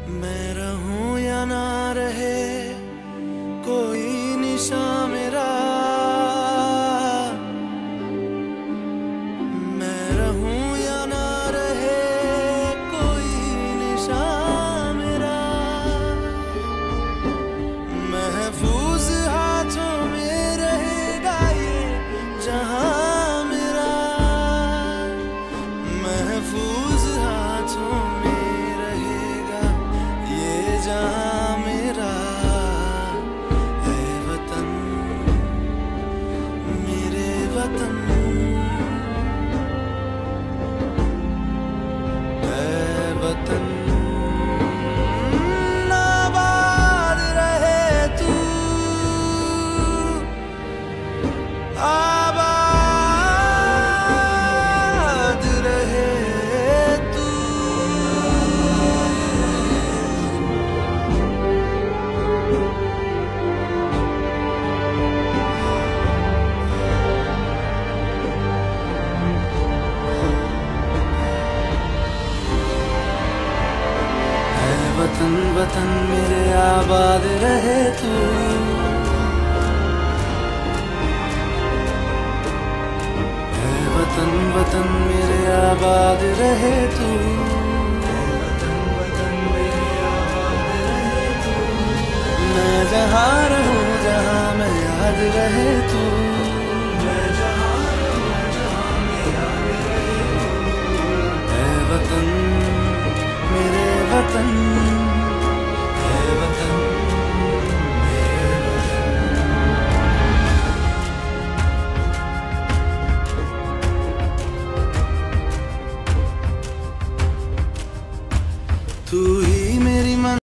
मैं रहूं या ना रहे कोई निशान मेरा, मैं रहूं या ना रहे कोई निशान मेरा, महफूज हाथों में रहेगा ये जहां मेरा, महफूज हाथों में रहेगा ये जहां मेरा। है वतन मेरे वतन, है वतन आबाद रहे तू, आबाद रहे तू। वतन वतन मेरे आबाद रहे तू, है वतन वतन मेरे आबाद रहे तू, मैं जहाँ रहूं जहाँ मैं याद रहे तू, है वतन मेरे वतन, है वतन मेरे वतन। तू ही मेरी मन